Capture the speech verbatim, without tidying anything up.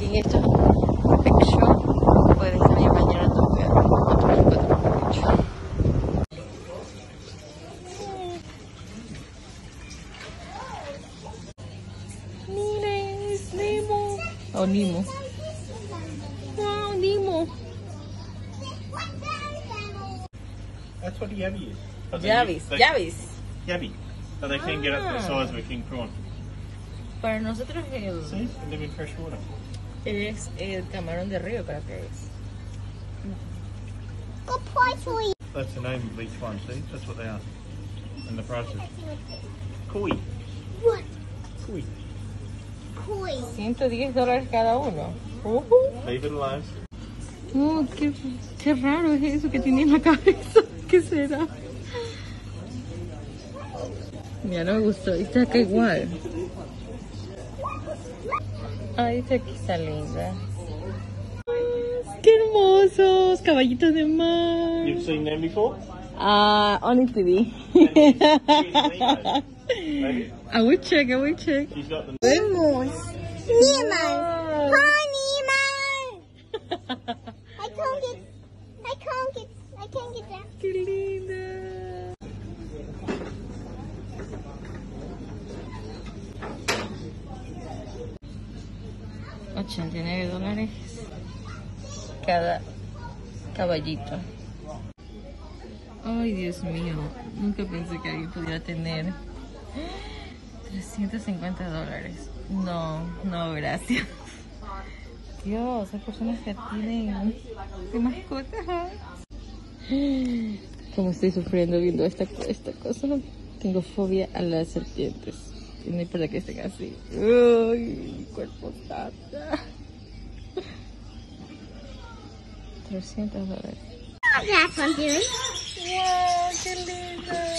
en estos pet shop puedes salir a bañar a tu perro. Otro encuentro mucho. Miren, es Nemo. Oh, Nemo. Wow, Nemo. That's what a yabby is. But they- Yavis, they- Yavis. Yabby. So they can get up to the Ah. size of a king prawn. Para nosotros el, See? They live in fresh water. es el camarón de río, creo que es. Good price for you. That's the name of each one, see? That's what they are. And the prices. Koi. What? Koi. Koi. ciento diez dólares cada uno. Uh-huh. Leave it alone. Oh, qué, qué raro es eso que tiene en la cabeza. ¿Qué será? Ya no me gustó. Está acá igual. Ay, esta aquí está linda. ¡Qué hermosos! Caballitos de mar. You've seen them before? Ah, on T V. Maybe? I will check, I will check. She's got the... Nemos. Nemo. Wow. Hi, Nemo. I can't get. I can't get. I can't get down. ¡Qué linda! ochenta y nueve dólares cada caballito. Ay, Dios mío, nunca pensé que alguien pudiera tener trescientos cincuenta dólares. No, no, gracias. Dios, hay personas que tienen de mascotas. Como estoy sufriendo viendo esta, esta cosa. Tengo fobia a las serpientes. Y no importa que estén así. Uy, mi cuerpo tata. trescientos dólares. That's what I'm doing. ¡Wow! ¡Qué lindo!